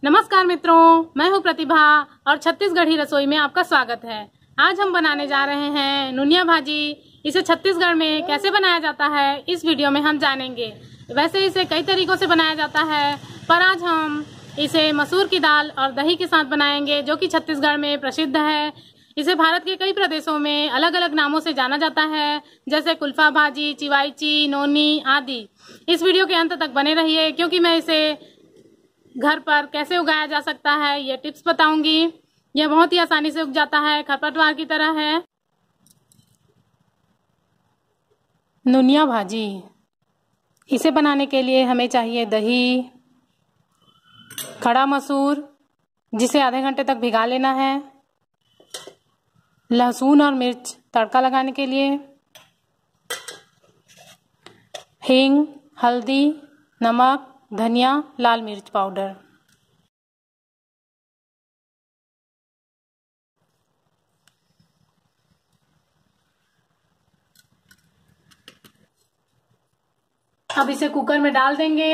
नमस्कार मित्रों, मैं हूं प्रतिभा और छत्तीसगढ़ी रसोई में आपका स्वागत है। आज हम बनाने जा रहे हैं नुनिया भाजी। इसे छत्तीसगढ़ में कैसे बनाया जाता है इस वीडियो में हम जानेंगे। वैसे इसे कई तरीकों से बनाया जाता है, पर आज हम इसे मसूर की दाल और दही के साथ बनाएंगे, जो कि छत्तीसगढ़ में प्रसिद्ध है। इसे भारत के कई प्रदेशों में अलग अलग नामों से जाना जाता है, जैसे कुल्फा भाजी, चिवाईची, नोनी आदि। इस वीडियो के अंत तक बने रहिए, क्योंकि मैं इसे घर पर कैसे उगाया जा सकता है ये टिप्स बताऊंगी। यह बहुत ही आसानी से उग जाता है, खरपतवार की तरह है। नुनिया भाजी, इसे बनाने के लिए हमें चाहिए दही, खड़ा मसूर जिसे आधे घंटे तक भिगा लेना है, लहसुन और मिर्च तड़का लगाने के लिए, हींग, हल्दी, नमक, धनिया, लाल मिर्च पाउडर। अब इसे कुकर में डाल देंगे।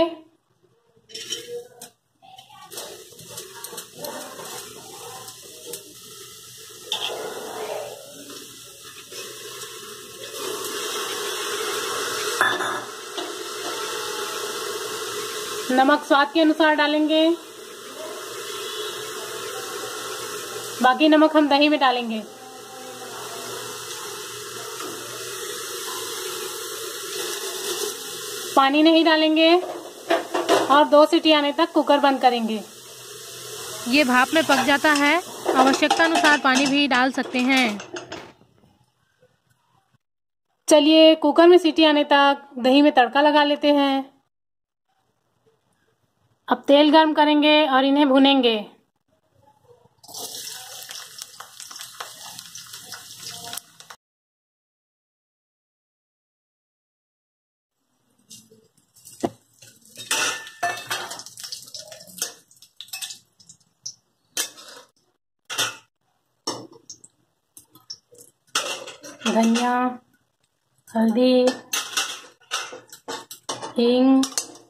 नमक स्वाद के अनुसार डालेंगे, बाकी नमक हम दही में डालेंगे। पानी नहीं डालेंगे और 2 सीटी आने तक कुकर बंद करेंगे। ये भाप में पक जाता है, आवश्यकता अनुसार पानी भी डाल सकते हैं। चलिए कुकर में सीटी आने तक दही में तड़का लगा लेते हैं। अब तेल गर्म करेंगे और इन्हें भुनेंगे। धनिया, हल्दी, हींग,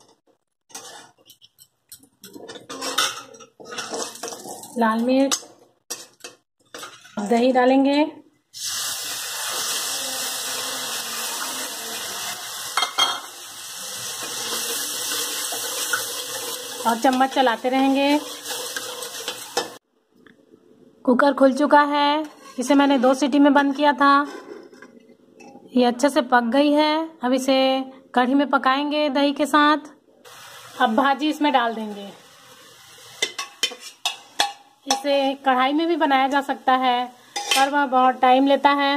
लाल मिर्च, दही डालेंगे। और चम्मच चलाते रहेंगे। कुकर खुल चुका है, इसे मैंने 2 सीटी में बंद किया था। ये अच्छे से पक गई है। अब इसे कढ़ी में पकाएंगे दही के साथ। अब भाजी इसमें डाल देंगे। इसे कढ़ाई में भी बनाया जा सकता है, पर वह बहुत टाइम लेता है।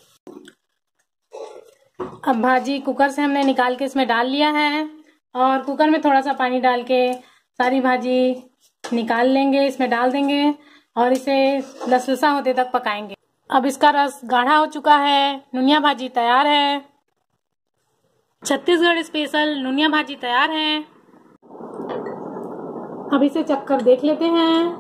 अब भाजी कुकर से हमने निकाल के इसमें डाल लिया है और कुकर में थोड़ा सा पानी डाल के सारी भाजी निकाल लेंगे, इसमें डाल देंगे और इसे लसलसा होते तक पकाएंगे। अब इसका रस गाढ़ा हो चुका है। नुनिया भाजी तैयार है। छत्तीसगढ़ स्पेशल नुनिया भाजी तैयार है। अब इसे चखकर देख लेते हैं।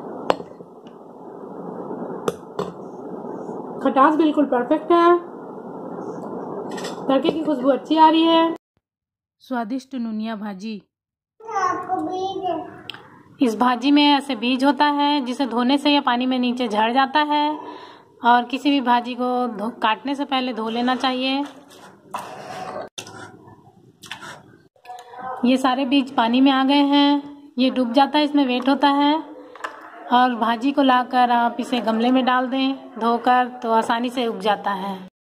खटास बिल्कुल परफेक्ट है। तड़के की खुशबू अच्छी आ रही है। स्वादिष्ट नुनिया भाजी। इस भाजी में ऐसे बीज होता है जिसे धोने से यह पानी में नीचे झड़ जाता है, और किसी भी भाजी को काटने से पहले धो लेना चाहिए। ये सारे बीज पानी में आ गए हैं। ये डूब जाता है, इसमें वेट होता है। और भाजी को लाकर आप इसे गमले में डाल दें धोकर, तो आसानी से उग जाता है।